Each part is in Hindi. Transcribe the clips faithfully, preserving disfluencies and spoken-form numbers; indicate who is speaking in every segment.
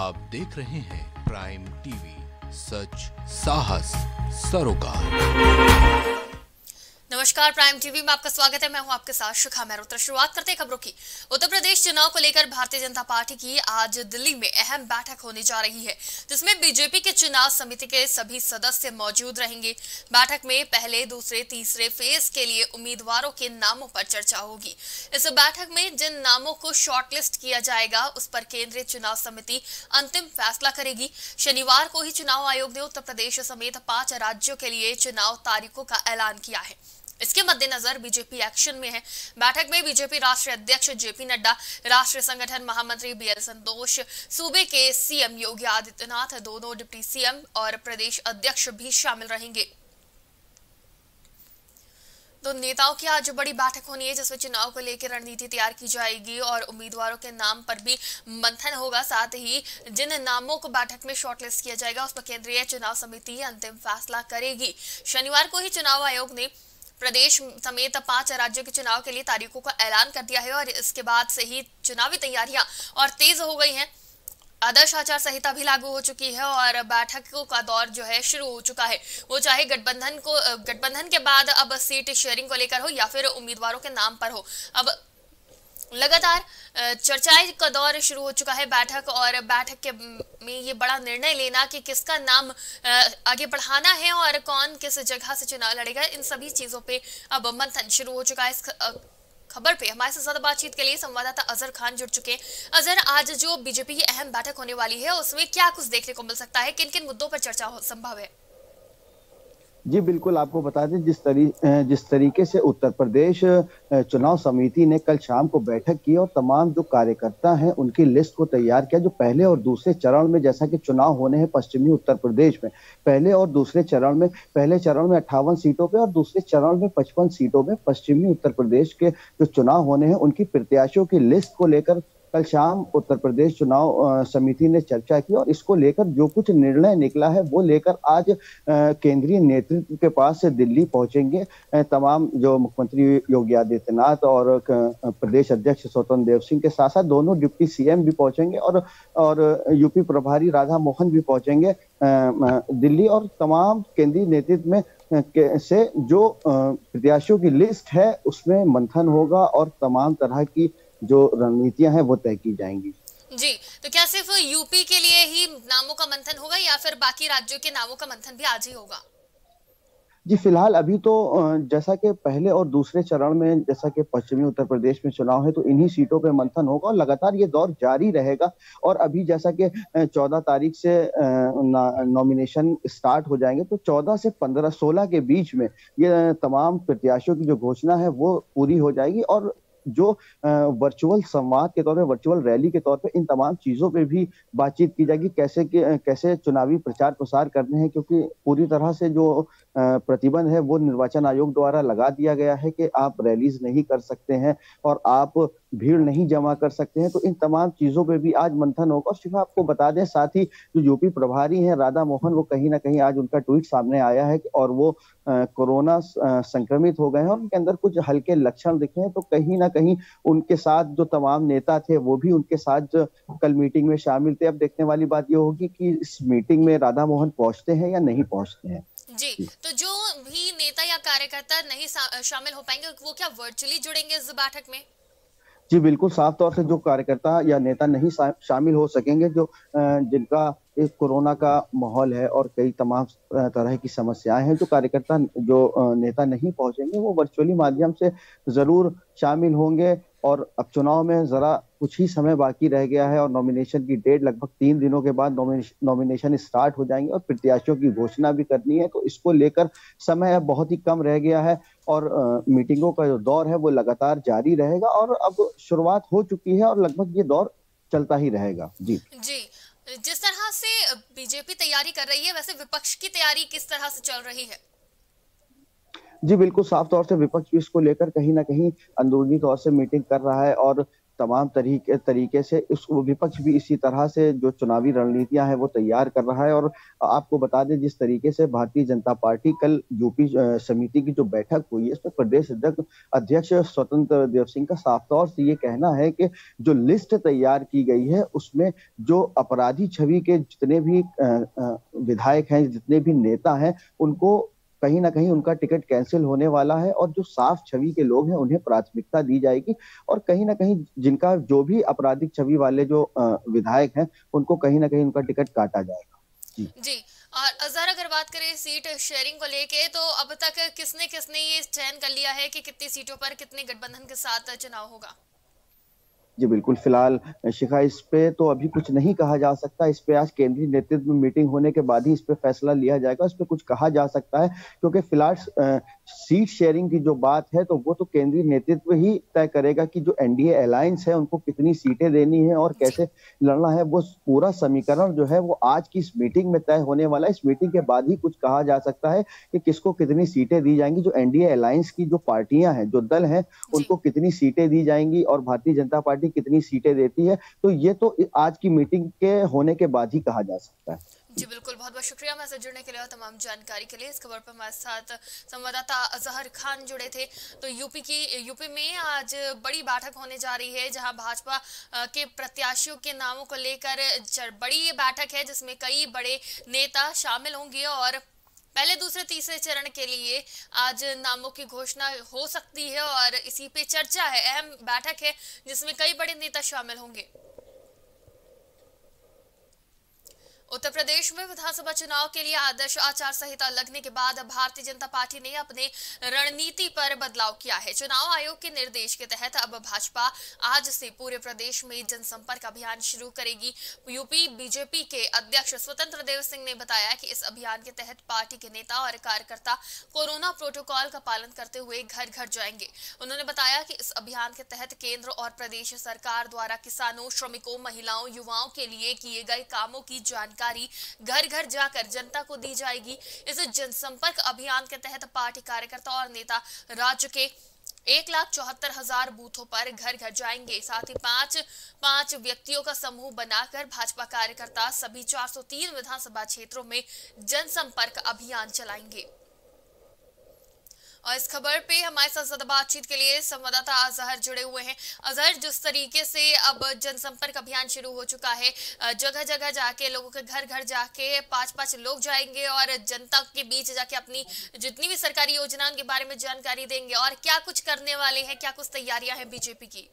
Speaker 1: आप देख रहे हैं प्राइम टीवी, सच साहस सरोकार।
Speaker 2: नमस्कार, प्राइम टीवी में आपका स्वागत है। मैं हूं आपके साथ शिखा मेहरोत्रा। शुरुआत करते हैं खबरों की। उत्तर प्रदेश चुनाव को लेकर भारतीय जनता पार्टी की आज दिल्ली में अहम बैठक होने जा रही है, जिसमें बीजेपी के चुनाव समिति के सभी सदस्य मौजूद रहेंगे। बैठक में पहले, दूसरे, तीसरे फेज के लिए उम्मीदवारों के नामों पर चर्चा होगी। इस बैठक में जिन नामों को शॉर्टलिस्ट किया जाएगा, उस पर केंद्रीय चुनाव समिति अंतिम फैसला करेगी। शनिवार को ही चुनाव आयोग ने उत्तर प्रदेश समेत पांच राज्यों के लिए चुनाव तारीखों का ऐलान किया है। इसके मद्देनजर बीजेपी एक्शन में है। बैठक में बीजेपी राष्ट्रीय अध्यक्ष जेपी नड्डा, राष्ट्रीय संगठन महामंत्री बी एल संतोष, सूबे के सीएम योगी आदित्यनाथ, दोनों डिप्टी सीएम और प्रदेश अध्यक्ष भी शामिल रहेंगे। तो नेताओं की आज बड़ी बैठक होनी है, जिसमें चुनाव को लेकर रणनीति तैयार की जाएगी और उम्मीदवारों के नाम पर भी मंथन होगा। साथ ही जिन नामों को बैठक में शॉर्टलिस्ट किया जाएगा, उस पर केंद्रीय चुनाव समिति अंतिम फैसला करेगी। शनिवार को ही चुनाव आयोग ने प्रदेश समेत पांच राज्यों के चुनाव के लिए तारीखों का ऐलान कर दिया है और इसके बाद से ही चुनावी तैयारियां और तेज हो गई हैं। आदर्श आचार संहिता भी लागू हो चुकी है और बैठकों का दौर जो है शुरू हो चुका है। वो चाहे गठबंधन को गठबंधन के बाद अब सीट शेयरिंग को लेकर हो या फिर उम्मीदवारों के नाम पर हो, अब लगातार चर्चाएं का दौर शुरू हो चुका है। बैठक और बैठक के में ये बड़ा निर्णय लेना कि किसका नाम आगे बढ़ाना है और कौन किस जगह से चुनाव लड़ेगा, इन सभी चीजों पे अब मंथन शुरू हो चुका है। इस खबर पे हमारे साथ ज्यादा बातचीत के लिए संवाददाता अजहर खान जुड़ चुके हैं। अजहर, आज जो बीजेपी की अहम बैठक होने वाली है, उसमें क्या कुछ देखने को मिल सकता है? किन किन मुद्दों पर चर्चा संभव है?
Speaker 3: जी बिल्कुल, आपको बता दें जिस तरी जिस तरीके से उत्तर प्रदेश चुनाव समिति ने कल शाम को बैठक की और तमाम जो कार्यकर्ता हैं उनकी लिस्ट को तैयार किया, जो पहले और दूसरे चरण में, जैसा कि चुनाव होने हैं पश्चिमी उत्तर प्रदेश में, पहले और दूसरे चरण में पहले चरण में अट्ठावन सीटों पे और दूसरे चरण में पचपन सीटों में पश्चिमी उत्तर प्रदेश के जो चुनाव होने हैं उनकी प्रत्याशियों की लिस्ट को लेकर कल शाम उत्तर प्रदेश चुनाव समिति ने चर्चा की और इसको लेकर जो कुछ निर्णय निकला है वो लेकर आज केंद्रीय नेतृत्व के पास से दिल्ली पहुंचेंगे तमाम जो मुख्यमंत्री योगी आदित्यनाथ और प्रदेश अध्यक्ष स्वतंत्र देव सिंह के साथ साथ दोनों डिप्टी सीएम भी पहुंचेंगे और और यूपी प्रभारी राधा मोहन भी पहुंचेंगे दिल्ली। और तमाम केंद्रीय नेतृत्व में से जो प्रत्याशियों की लिस्ट है उसमें मंथन होगा और तमाम तरह की जो रणनीतियां हैं वो तय की जाएंगी।
Speaker 2: जी, तो क्या सिर्फ यूपी के लिए ही नामों का मंथन होगा या फिर बाकी राज्यों के नामों का मंथन भी आज ही होगा?
Speaker 3: जी फिलहाल अभी तो जैसा कि पहले और दूसरे चरण में, जैसा कि पश्चिमी उत्तर प्रदेश में चुनाव है तो इन्हीं सीटों पे मंथन होगा और लगातार ये दौर जारी रहेगा। और अभी जैसा कि चौदह तारीख से नॉमिनेशन स्टार्ट हो जाएंगे तो चौदह से पंद्रह सोलह के बीच में ये तमाम प्रत्याशियों की जो घोषणा है वो पूरी हो जाएगी और जो वर्चुअल संवाद के तौर पे, वर्चुअल रैली के तौर पे इन तमाम चीजों पे भी बातचीत की जाएगी, कैसे कैसे चुनावी प्रचार प्रसार करने हैं, क्योंकि पूरी तरह से जो प्रतिबंध है वो निर्वाचन आयोग द्वारा लगा दिया गया है कि आप रैलीज नहीं कर सकते हैं और आप भीड़ नहीं जमा कर सकते हैं। तो इन तमाम चीजों पे भी आज मंथन होगा। और सिर्फ आपको बता दें, साथ ही जो यूपी प्रभारी हैं राधा मोहन, वो कहीं ना कहीं आज उनका ट्वीट सामने आया है और वो कोरोना संक्रमित हो गए हैं और उनके अंदर कुछ हल्के लक्षण दिखे हैं। तो कहीं ना कहीं उनके साथ जो तमाम नेता थे वो भी उनके साथ कल मीटिंग में शामिल थे। अब देखने वाली बात ये होगी कि इस मीटिंग में राधा मोहन पहुंचते हैं या नहीं पहुंचते हैं।
Speaker 2: जी, तो जो भी नेता या कार्यकर्ता नहीं शामिल हो पाएंगे वो क्या वर्चुअली जुड़ेंगे इस बैठक में?
Speaker 3: जी बिल्कुल, साफ तौर से जो कार्यकर्ता या नेता नहीं शामिल हो सकेंगे, जो जिनका एक कोरोना का माहौल है और कई तमाम तरह की समस्याएं हैं, जो कार्यकर्ता जो नेता नहीं पहुंचेंगे वो वर्चुअली माध्यम से जरूर शामिल होंगे। और अब चुनाव में जरा कुछ ही समय बाकी रह गया है और नॉमिनेशन की डेट लगभग तीन दिनों के बाद नॉमिनेशन स्टार्ट हो जाएंगे और प्रत्याशियों की घोषणा भी करनी है। तो इसको लेकर समय अब बहुत ही कम रह गया है और आ, मीटिंगों का जो दौर है वो लगातार जारी रहेगा और अब शुरुआत हो चुकी है और लगभग ये दौर चलता ही रहेगा। जी
Speaker 2: जी, जिस तरह से बीजेपी तैयारी कर रही है, वैसे विपक्ष की तैयारी किस तरह से चल रही है?
Speaker 3: जी बिल्कुल, साफ तौर से विपक्ष भी इसको लेकर कहीं ना कहीं अंदरूनी तौर से मीटिंग कर रहा है और तमाम तरीके तरीके से इस विपक्ष भी इसी तरह से जो चुनावी रणनीतियां हैं वो तैयार कर रहा है। और आपको बता दें जिस तरीके से भारतीय जनता पार्टी कल यूपी समिति की जो बैठक हुई है इसमें प्रदेश अध्यक्ष स्वतंत्र देव सिंह का साफ तौर से ये कहना है कि जो लिस्ट तैयार की गई है उसमें जो अपराधी छवि के जितने भी विधायक हैं, जितने भी नेता हैं, उनको कहीं ना कहीं उनका टिकट कैंसिल होने वाला है और जो साफ छवि के लोग हैं उन्हें प्राथमिकता दी जाएगी। और कहीं ना कहीं जिनका जो भी आपराधिक छवि वाले जो विधायक हैं उनको कहीं ना कहीं उनका टिकट काटा जाएगा। जी
Speaker 2: जी और अजहर, अगर बात करें सीट शेयरिंग को लेके तो अब तक किसने किसने ये चयन कर लिया है कि कितनी सीटों पर कितने गठबंधन के साथ चुनाव होगा?
Speaker 3: जी बिल्कुल, फिलहाल शिखा इस पे तो अभी कुछ नहीं कहा जा सकता। इस पे आज केंद्रीय नेतृत्व में मीटिंग होने के बाद ही इस पे फैसला लिया जाएगा। इस पे कुछ कहा जा सकता है क्योंकि फिलहाल सीट शेयरिंग की जो बात है तो वो तो केंद्रीय नेतृत्व ही तय करेगा कि जो एनडीए अलायंस है उनको कितनी सीटें देनी है और कैसे लड़ना है। वो पूरा समीकरण जो है वो आज की इस मीटिंग में तय होने वाला है। इस मीटिंग के बाद ही कुछ कहा जा सकता है कि किसको कितनी सीटें दी जाएंगी। जो एनडीए अलायंस की जो पार्टियां हैं, जो दल हैं, उनको कितनी सीटें दी जाएंगी और भारतीय जनता पार्टी कितनी सीटें देती है, तो ये तो आज की मीटिंग के होने के बाद ही कहा जा सकता है।
Speaker 2: जी बिल्कुल, बहुत बहुत शुक्रिया हमारे साथ जुड़ने के लिए और तमाम जानकारी के लिए। इस खबर पर हमारे साथ संवाददाता अजहर खान जुड़े थे। तो यूपी की यूपी में आज बड़ी बैठक होने जा रही है जहां भाजपा के प्रत्याशियों के नामों को लेकर बड़ी ये बैठक है जिसमें कई बड़े नेता शामिल होंगे और पहले दूसरे तीसरे चरण के लिए आज नामों की घोषणा हो सकती है और इसी पे चर्चा है। अहम बैठक है जिसमें कई बड़े नेता शामिल होंगे। उत्तर प्रदेश में विधानसभा चुनाव के लिए आदर्श आचार संहिता लगने के बाद भारतीय जनता पार्टी ने अपने रणनीति पर बदलाव किया है। चुनाव आयोग के निर्देश के तहत अब भाजपा आज से पूरे प्रदेश में जनसंपर्क अभियान शुरू करेगी। यूपी बीजेपी के अध्यक्ष स्वतंत्र देव सिंह ने बताया कि इस अभियान के तहत पार्टी के नेता और कार्यकर्ता कोरोना प्रोटोकॉल का पालन करते हुए घर घर जाएंगे। उन्होंने बताया कि इस अभियान के तहत केंद्र और प्रदेश सरकार द्वारा किसानों, श्रमिकों, महिलाओं, युवाओं के लिए किए गए कामों की जानकारी घर घर जाकर जनता को दी जाएगी। इस जनसंपर्क अभियान के तहत पार्टी कार्यकर्ता और नेता राज्य के एक लाख चौहत्तर हजार बूथों पर घर घर जाएंगे। साथ ही पांच पांच व्यक्तियों का समूह बनाकर भाजपा कार्यकर्ता सभी चार सौ तीन विधानसभा क्षेत्रों में जनसंपर्क अभियान चलाएंगे। और इस खबर पे हमारे साथ ज्यादा बातचीत के लिए संवाददाता अजहर जुड़े हुए हैं। अजहर, जिस तरीके से अब जनसंपर्क अभियान शुरू हो चुका है, जगह जगह जाके लोगों के घर घर जाके पांच पांच लोग जाएंगे और जनता के बीच जाके अपनी जितनी भी सरकारी योजना उनके बारे में जानकारी देंगे, और क्या कुछ करने वाले हैं, क्या कुछ तैयारियां हैं बीजेपी की?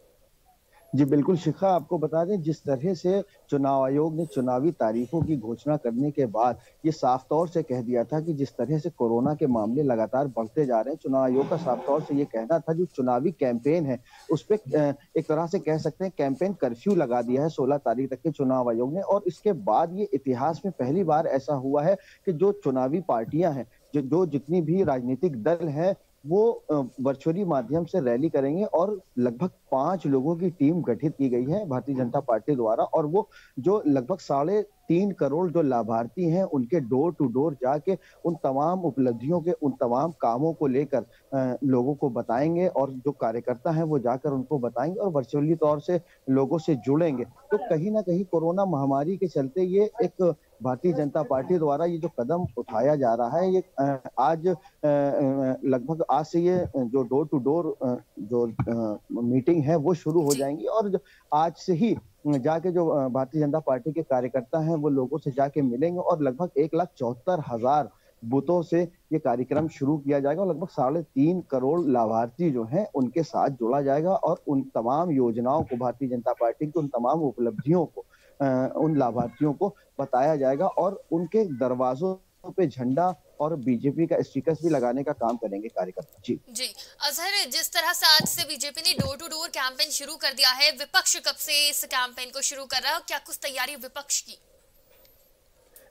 Speaker 3: जी बिल्कुल शिखा, आपको बता दें जिस तरह से चुनाव आयोग ने चुनावी तारीखों की घोषणा करने के बाद ये साफ तौर से कह दिया था कि जिस तरह से कोरोना के मामले लगातार बढ़ते जा रहे हैं, चुनाव आयोग का साफ तौर से ये कहना था जो चुनावी कैंपेन है उस पर एक तरह से कह सकते हैं कैंपेन कर्फ्यू लगा दिया है सोलह तारीख तक के चुनाव आयोग ने। और इसके बाद ये इतिहास में पहली बार ऐसा हुआ है कि जो चुनावी पार्टियां हैं, जो, जो जितनी भी राजनीतिक दल है वो वर्चुअली माध्यम से रैली करेंगे और लगभग पांच लोगों की टीम गठित की गई है भारतीय जनता पार्टी द्वारा। और वो जो लगभग साढ़े तीन करोड़ जो लाभार्थी हैं उनके डोर टू डोर जाके उन तमाम उपलब्धियों के, उन तमाम कामों को लेकर लोगों को बताएंगे और जो कार्यकर्ता हैं वो जाकर उनको बताएंगे और वर्चुअली तौर से लोगों से जुड़ेंगे। तो कहीं ना कहीं कोरोना महामारी के चलते ये एक भारतीय जनता पार्टी द्वारा ये जो कदम उठाया जा रहा है, ये आज लगभग आज से ये जो डोर टू डोर जो मीटिंग है वो शुरू हो जाएंगी और आज से ही जाके जो भारतीय जनता पार्टी के कार्यकर्ता हैं वो लोगों से जाके मिलेंगे और लगभग एक लाख चौहत्तर हजार बूथों से ये कार्यक्रम शुरू किया जाएगा और लगभग साढ़े तीन करोड़ लाभार्थी जो हैं उनके साथ जोड़ा जाएगा और उन तमाम योजनाओं को, भारतीय जनता पार्टी की उन तमाम उपलब्धियों को उन लाभार्थियों को बताया जाएगा और उनके दरवाजों पे झंडा और बीजेपी का स्टिकर्स भी लगाने का काम करेंगे कार्यकर्ता। जी
Speaker 2: जी अजहर, जिस तरह से आज से बीजेपी ने डोर टू डोर कैंपेन शुरू कर दिया है, विपक्ष कब से इस कैंपेन को शुरू कर रहा है और क्या कुछ तैयारी विपक्ष की?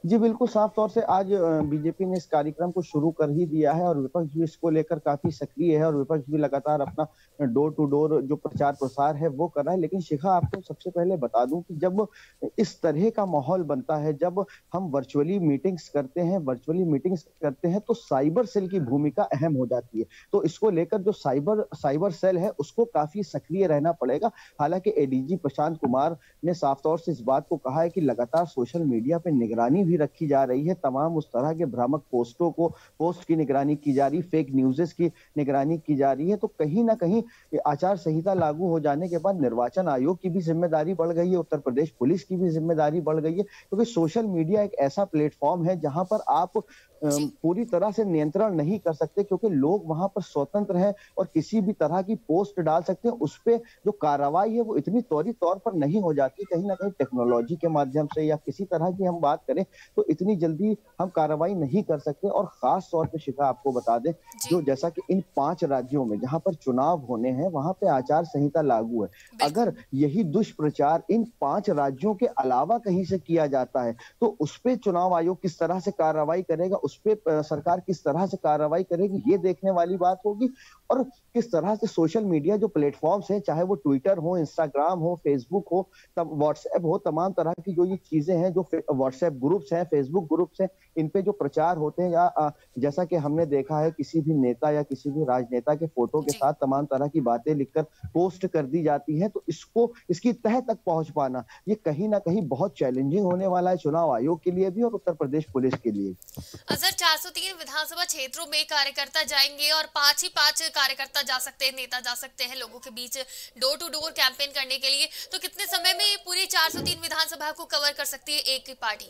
Speaker 3: जी बिल्कुल, साफ तौर से आज बीजेपी ने इस कार्यक्रम को शुरू कर ही दिया है और विपक्ष भी इसको लेकर काफी सक्रिय है और विपक्ष भी लगातार अपना डोर टू डोर जो प्रचार प्रसार है वो कर रहा है। लेकिन शिखा, आपको सबसे पहले बता दूं कि जब इस तरह का माहौल बनता है, जब हम वर्चुअली मीटिंग्स करते हैं वर्चुअली मीटिंग्स करते हैं तो साइबर सेल की भूमिका अहम हो जाती है। तो इसको लेकर जो साइबर साइबर सेल है उसको काफी सक्रिय रहना पड़ेगा। हालांकि एडीजी प्रशांत कुमार ने साफ तौर से इस बात को कहा है कि लगातार सोशल मीडिया पे निगरानी भी रखी जा रही है, तमाम उस तरह के भ्रामक पोस्टों को पोस्ट की निगरानी की जा रही, फेक न्यूज़ेस की निगरानी की जा रही है। तो कहीं ना कहीं आचार संहिता लागू हो जाने के बाद निर्वाचन आयोग की भी जिम्मेदारी बढ़ गई है, उत्तर प्रदेश पुलिस की भी जिम्मेदारी बढ़ गई है, क्योंकि सोशल मीडिया एक ऐसा प्लेटफॉर्म है जहां पर आप पूरी तरह से नियंत्रण नहीं कर सकते, क्योंकि लोग वहां पर स्वतंत्र हैं और किसी भी तरह की पोस्ट डाल सकते हैं। उस पे जो कार्रवाई है वो इतनी त्वरित तौर पर नहीं हो जाती, कहीं ना कहीं टेक्नोलॉजी के माध्यम से या किसी तरह की हम बात करें तो इतनी जल्दी हम कार्रवाई नहीं कर सकते। और खास तौर पे शिखा, आपको बता दें, जो जैसा कि इन पांच राज्यों में जहां पर चुनाव होने हैं वहां पे आचार संहिता लागू है, अगर यही दुष्प्रचार इन पांच राज्यों के अलावा कहीं से किया जाता है तो उस पे चुनाव आयोग किस तरह से कार्रवाई करेगा, उस पे सरकार किस तरह से कार्रवाई करेगी, ये देखने वाली बात होगी। और किस तरह से सोशल मीडिया जो प्लेटफॉर्म्स हैं, चाहे वो ट्विटर हो, इंस्टाग्राम हो, फेसबुक हो, तब व्हाट्सएप हो, तमाम तरह की जो ये चीजें हैं, जो व्हाट्सएप ग्रुप्स हैं, फेसबुक ग्रुप्स हैं, इन पे जो प्रचार होते हैं, या जैसा कि हमने देखा है किसी भी नेता या किसी भी राजनेता के फोटो के साथ तमाम तरह की बातें लिखकर पोस्ट कर दी जाती है, तो इसको इसकी तह तक पहुंच पाना ये कहीं ना कहीं बहुत चैलेंजिंग होने वाला है चुनाव आयोग के लिए भी और उत्तर प्रदेश पुलिस के लिए।
Speaker 2: अजहर, चार सौ तीन विधानसभा क्षेत्रों में कार्यकर्ता जाएंगे और पांच ही पांच कार्यकर्ता जा सकते हैं, नेता जा सकते हैं लोगों के बीच डोर टू डोर कैंपेन करने के लिए। तो कितने समय में ये पूरी चार सौ तीन विधानसभा को कवर कर सकती है एक ही पार्टी?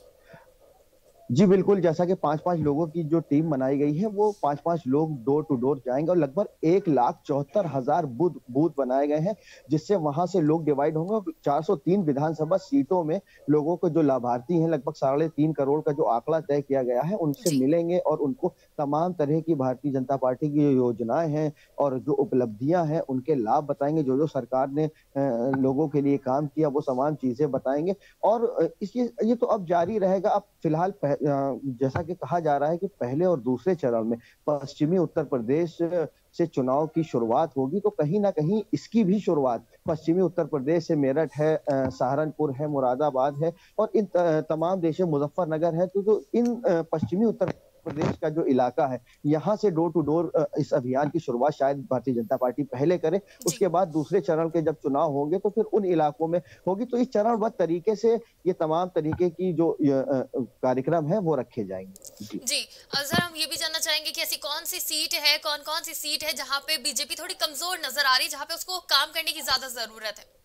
Speaker 3: जी बिल्कुल, जैसा कि पांच पांच लोगों की जो टीम बनाई गई है वो पांच पांच लोग डोर टू डोर जाएंगे और लगभग एक लाख चौहत्तर हजार बूथ बूथ बनाए गए हैं, जिससे वहां से लोग डिवाइड होंगे। चार सौ तीन विधानसभा सीटों में लोगों को जो लाभार्थी हैं, लगभग साढ़े तीन करोड़ का जो आंकड़ा तय किया गया है, उनसे मिलेंगे और उनको तमाम तरह की भारतीय जनता पार्टी की योजनाएं हैं और जो उपलब्धियां हैं उनके लाभ बताएंगे, जो जो सरकार ने लोगों के लिए काम किया वो तमाम चीजें बताएंगे। और इसलिए ये तो अब जारी रहेगा। अब फिलहाल जैसा कि कहा जा रहा है कि पहले और दूसरे चरण में पश्चिमी उत्तर प्रदेश से चुनाव की शुरुआत होगी, तो कहीं ना कहीं इसकी भी शुरुआत पश्चिमी उत्तर प्रदेश से मेरठ है, सहारनपुर है, मुरादाबाद है और इन तमाम देशों मुजफ्फरनगर है। तो जो इन पश्चिमी उत्तर प्रदेश का जो इलाका है, यहाँ से डोर टू डोर इस अभियान की शुरुआत शायद भारतीय जनता पार्टी पहले करे, उसके बाद दूसरे चरण के जब चुनाव होंगे तो फिर उन इलाकों में होगी। तो इस चरणबद्ध तरीके से ये तमाम तरीके की जो कार्यक्रम है वो रखे जाएंगे। जी,
Speaker 2: जी अजहर, हम ये भी जानना चाहेंगे कि ऐसी कौन सी सीट है, कौन कौन सी सीट है जहाँ पे बीजेपी थोड़ी कमजोर नजर आ रही है, जहाँ पे उसको काम करने की ज्यादा जरूरत है?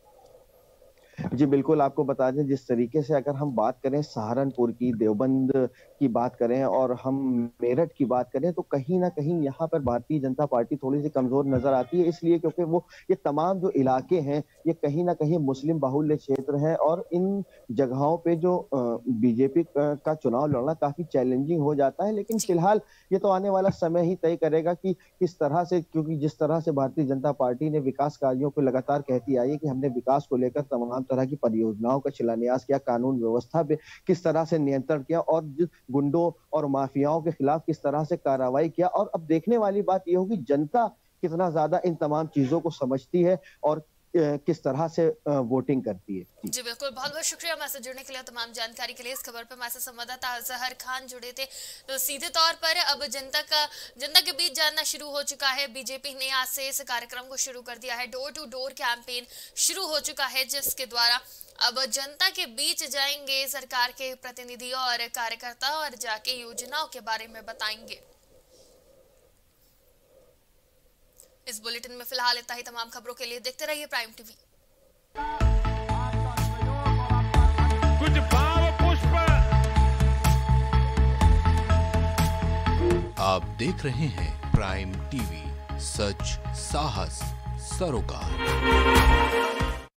Speaker 3: जी बिल्कुल, आपको बता दें, जिस तरीके से अगर हम बात करें सहारनपुर की, देवबंद की बात करें और हम मेरठ की बात करें, तो कहीं ना कहीं यहाँ पर भारतीय जनता पार्टी थोड़ी सी कमजोर नजर आती है, इसलिए क्योंकि वो ये तमाम जो इलाके हैं ये कहीं ना कहीं मुस्लिम बाहुल्य क्षेत्र है और इन जगहों पे जो बीजेपी का चुनाव लड़ना काफी चैलेंजिंग हो जाता है। लेकिन फिलहाल ये तो आने वाला समय ही तय करेगा कि किस तरह से, क्योंकि जिस तरह से भारतीय जनता पार्टी ने विकास कार्यों को लगातार कहती आई है कि हमने विकास को लेकर तमाम तरह की परियोजनाओं का शिलान्यास किया, कानून व्यवस्था पे किस तरह से नियंत्रण किया और गुंडों और माफियाओं के खिलाफ किस तरह से कार्रवाई किया। और अब देखने वाली बात यह होगी जनता कितना ज्यादा इन तमाम चीजों को समझती है और किस तरह से वोटिंग करती है। जी,
Speaker 2: जी बिल्कुल, बहुत बहुत शुक्रिया हमारे साथ जुड़ने के लिए, तमाम जानकारी के लिए। इस खबर पर हमारे साथ संवाददाता अजहर खान जुड़े थे। तो सीधे तौर पर अब जनता का जनता के बीच जानना शुरू हो चुका है। बीजेपी ने आज से इस कार्यक्रम को शुरू कर दिया है, डोर टू डोर कैंपेन शुरू हो चुका है, जिसके द्वारा अब जनता के बीच जाएंगे सरकार के प्रतिनिधि और कार्यकर्ता और जाके योजनाओं के बारे में बताएंगे। इस बुलेटिन में फिलहाल इतना ही। तमाम खबरों के लिए देखते रहिए प्राइम टीवी।
Speaker 4: कुछ भाव पुष्प।
Speaker 1: आप देख रहे हैं प्राइम टीवी, सच साहस सरोकार।